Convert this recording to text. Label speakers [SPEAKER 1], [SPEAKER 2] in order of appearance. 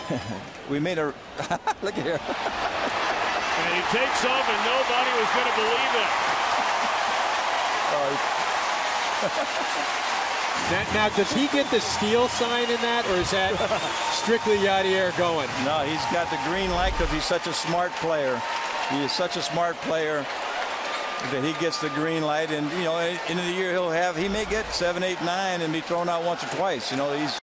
[SPEAKER 1] We made a look at here.
[SPEAKER 2] And he takes off, and nobody was going to believe it.
[SPEAKER 3] Now, does he get the steal sign in that, or is that strictly Yadier going?
[SPEAKER 1] No, he's got the green light because he's such a smart player. He is such a smart player that he gets the green light, and you know, end of the year he may get 7, 8, 9 and be thrown out once or twice. You know, he's